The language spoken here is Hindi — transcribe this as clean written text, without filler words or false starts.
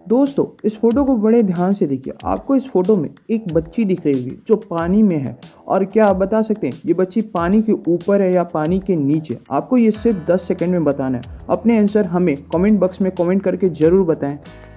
दोस्तों इस फोटो को बड़े ध्यान से देखिए। आपको इस फोटो में एक बच्ची दिख रही होगी जो पानी में है। और क्या आप बता सकते हैं ये बच्ची पानी के ऊपर है या पानी के नीचे? आपको ये सिर्फ 10 सेकंड में बताना है। अपने आंसर हमें कमेंट बॉक्स में कमेंट करके ज़रूर बताएं।